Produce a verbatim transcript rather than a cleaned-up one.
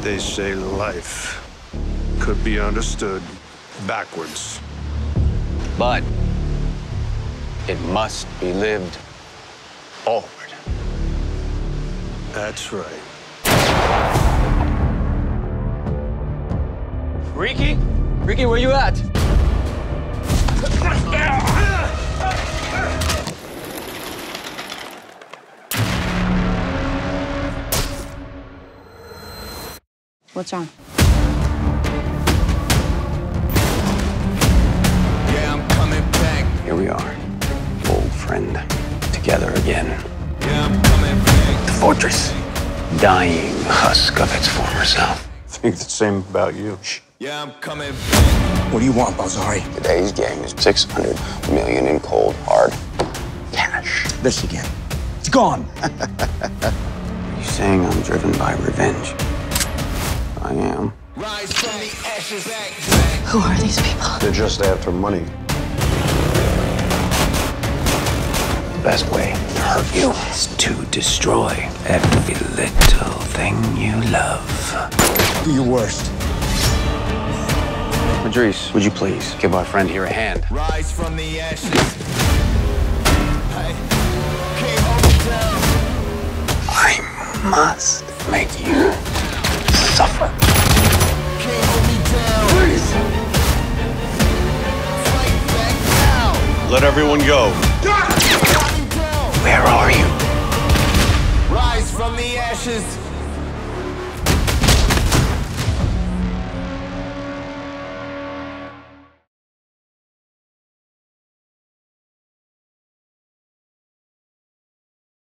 They say life could be understood backwards. But it must be lived forward. That's right. Ricky? Ricky, where you at? What's wrong? Yeah, I'm coming back. Here we are, old friend, together again. Yeah, I'm coming back. The fortress, dying husk of its former self. I think the same about you. Yeah, I'm coming back. What do you want, Balzary? Today's game is six hundred million in cold, hard cash. This again. It's gone. Are you saying I'm driven by revenge? I am. Rise from the ashes, back, back. Who are these people? They're just after money. The best way to hurt you is to destroy every little thing you love. Do your worst. Idris, would you please give our friend here a hand? Rise from the ashes. Hey. Can't hold me down. I must make you suffer. Can't hold me down. Please. Fight back now. Let everyone go. Got me down. Where are you? Rise from the ashes.